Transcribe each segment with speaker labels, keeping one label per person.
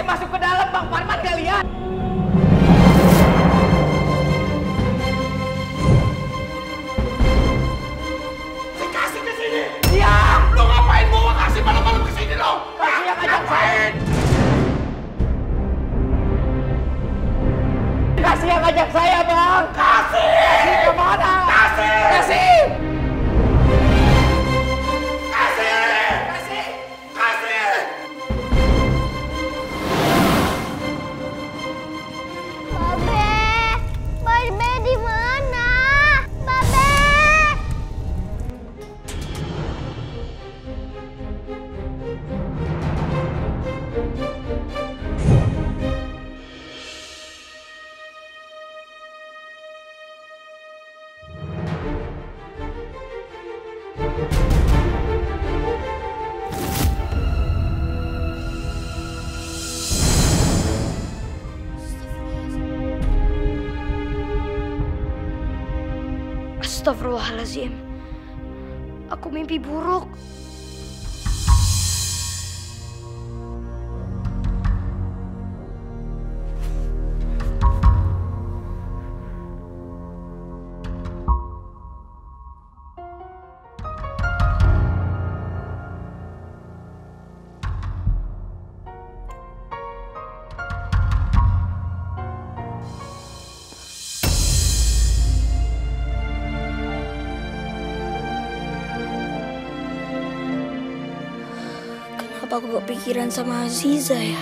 Speaker 1: masuk ke dalam, Bang Parman gak lihat.
Speaker 2: Si Kasih kesini.
Speaker 1: Diam!
Speaker 2: Lo ngapain bawa Kasih malam-malam kesini lo?
Speaker 1: Kasih yang ngajak saya. Kasih yang ngajak saya, Bang.
Speaker 2: Kasih!
Speaker 1: Kasih kemana?
Speaker 2: Kasih!
Speaker 1: Kasih!
Speaker 2: Kasih! Kasih! Kasih!
Speaker 3: Babe, Babe di mana? Babe.
Speaker 4: Astagfirullahaladzim. Aku mimpi buruk. Kenapa aku kepikiran sama Aziza ya?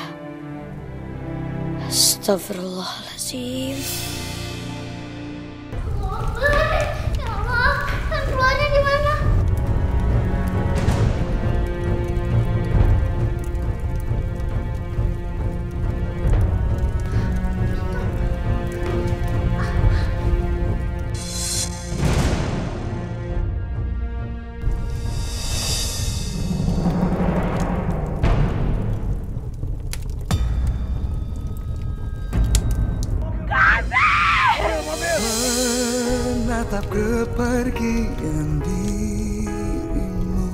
Speaker 4: Astagfirullahaladzim.
Speaker 3: Ya Allah, kan keluarnya di mana?
Speaker 5: Menatap kepergian dirimu,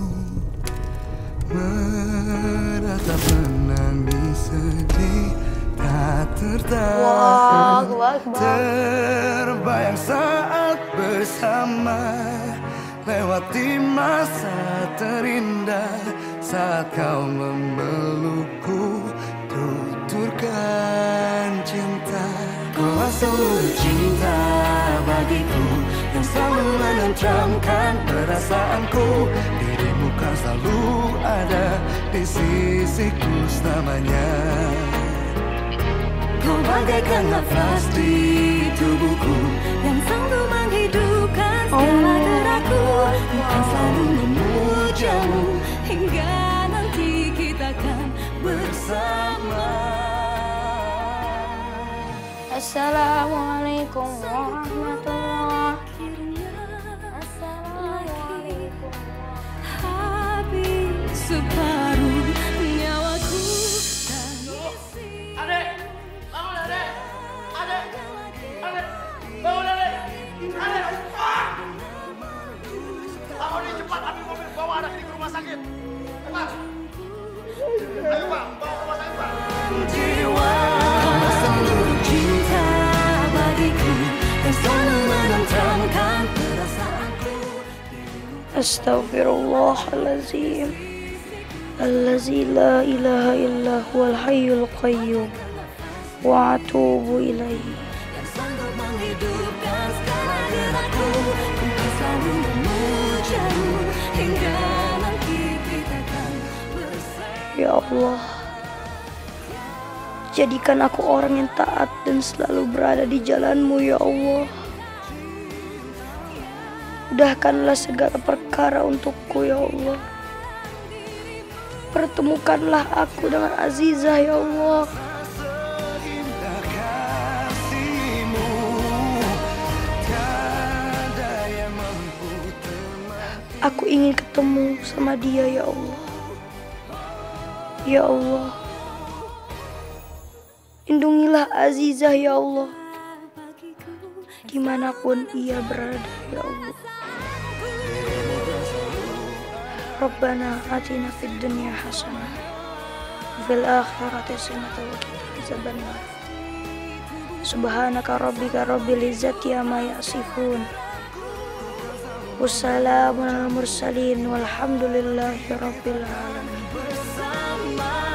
Speaker 5: menatap menangis sedih tak tertahan, terbayang saat bersama, lewati masa terindah saat kau memelukku, tuturkan cinta. Kau seluruh cinta bagiku yang selalu menenteramkan perasaanku. Dirimu kan selalu ada di sisiku selamanya. Kau bagaikan nafas di tubuhku yang selalu menghidupkan segala gerakku. Akan selalu memujamu hingga nanti kita akan bersama.
Speaker 4: Assalamualaikum warahmatullahi Assalamualaikum.
Speaker 3: Habis separuh nyawaku.
Speaker 2: Adek! Bangun adek! Adek! Adek! Bangun adek! Adek! Ah! Bangun nih cepat, ambil mobil, bawa anak ini ke rumah sakit. Cepat! Ayo Pak, bawa ke rumah sakit Pak.
Speaker 5: Jiwa seluruh cinta bagiku yang selalu menenteramkan perasaanku.
Speaker 4: Astagfirullahaladzim. Allazi la ilaha illa huwal hayyul qayyum wa atubu ilaihi.
Speaker 5: Yang sanggup menghidupkan segala gerakku, untuk selalu memujamu hingga nanti kita akan bersama.
Speaker 4: Ya Allah, jadikan aku orang yang taat dan selalu berada di jalan-Mu ya Allah. Mudahkanlah segala perkara untukku ya Allah. Pertemukanlah aku dengan Azizah ya Allah.
Speaker 5: Seindah kasih-Mu, tiada yang mampu temani.
Speaker 4: Aku ingin ketemu sama dia ya Allah. Ya Allah, lindungilah Azizah ya Allah, dimanapun ia berada ya Allah. Rabbana atina fid dunya hasanah fil akhirati hasanatan wa qina adzabannar. Subhanaka rabbika rabbil izzati amma yasifun. Wassalamun alal mursalin walhamdulillahi rabbil alamin.
Speaker 5: bersama